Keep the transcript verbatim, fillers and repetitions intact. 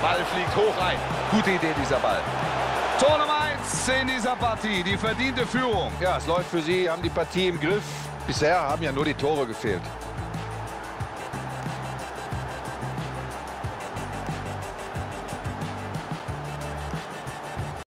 Ball fliegt hoch rein. Gute Idee, dieser Ball. Tor Nummer eins in dieser Partie, die verdiente Führung. Ja, es läuft für sie, haben die Partie im Griff. Bisher haben ja nur die Tore gefehlt.